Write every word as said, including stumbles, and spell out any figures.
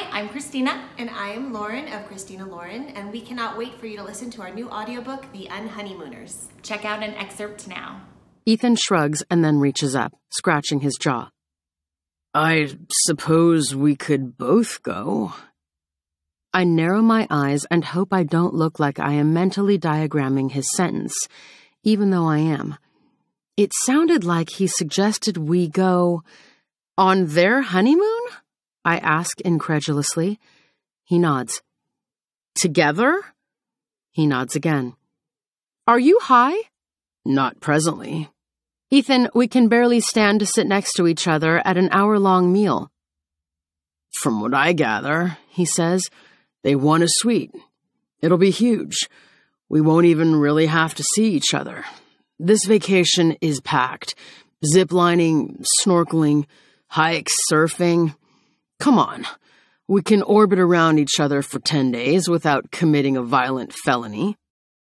Hi, I'm Christina. And I am Lauren of Christina Lauren, and we cannot wait for you to listen to our new audiobook, The Unhoneymooners. Check out an excerpt now. Ethan shrugs and then reaches up, scratching his jaw. I suppose we could both go. I narrow my eyes and hope I don't look like I am mentally diagramming his sentence, even though I am. It sounded like he suggested we go on their honeymoon? I ask incredulously. He nods. Together? He nods again. Are you high? Not presently. Ethan, we can barely stand to sit next to each other at an hour-long meal. From what I gather, he says, they want a suite. It'll be huge. We won't even really have to see each other. This vacation is packed. Ziplining, snorkeling, hikes, surfing. Come on. We can orbit around each other for ten days without committing a violent felony.